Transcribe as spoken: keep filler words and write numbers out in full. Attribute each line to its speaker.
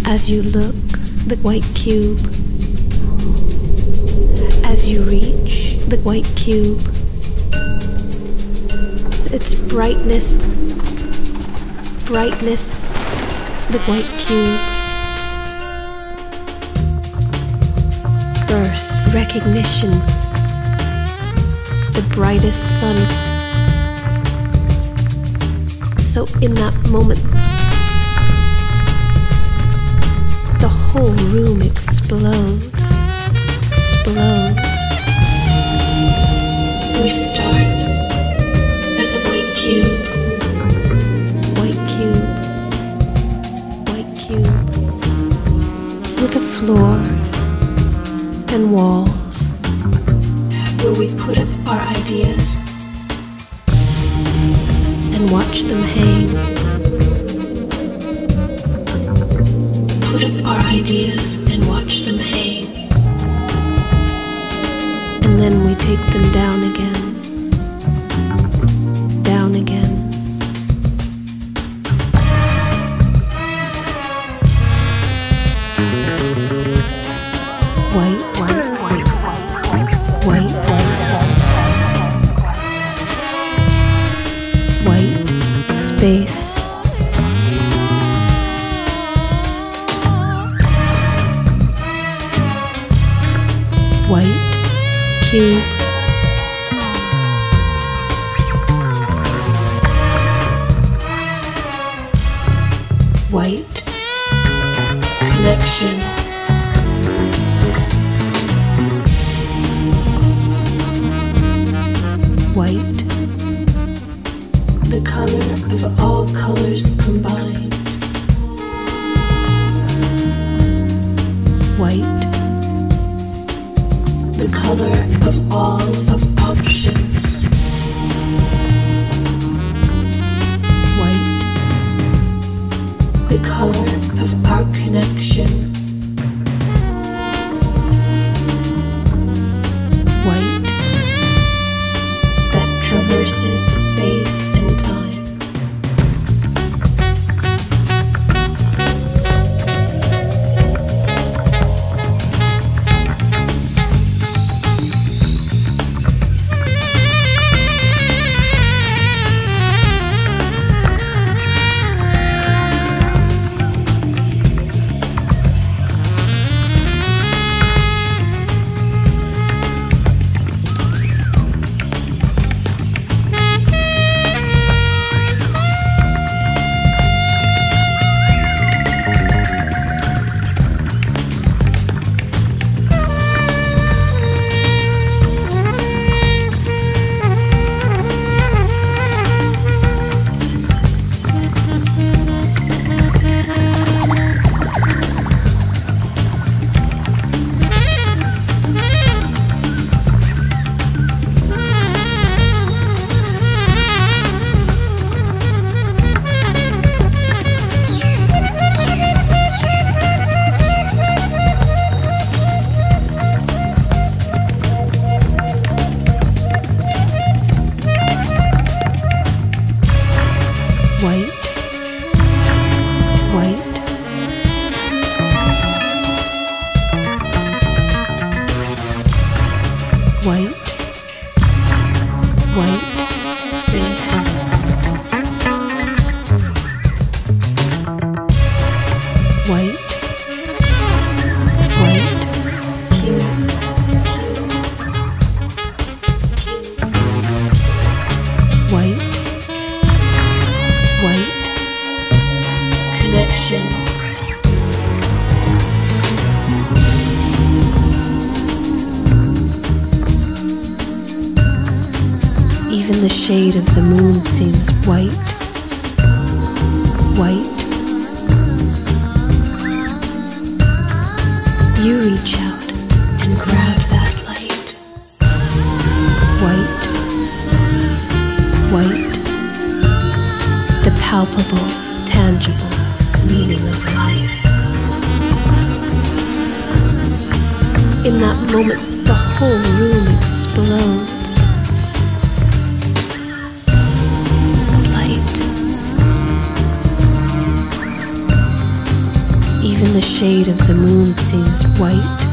Speaker 1: As you look, the white cube. As you reach the white cube, its brightness, brightness, the white cube. Bursts recognition, the brightest sun. So in that moment, the whole room explodes, explodes. We start as a white cube, white cube, white cube, with a floor and walls where we put up our ideas and watch them hang. Put up our ideas and watch them hang. And then we take them down again. Down again. White, white, white, white, white, white space. White cube. White connection. White, the color of all colors combined. White, the color of all of options. White, the color of our connection. White, that traverses space and time. Even the shade of the moon seems white, white. You reach out and grab that light. White, white. The palpable, tangible meaning of life. In that moment, the whole room explodes. Even the shade of the moon seems white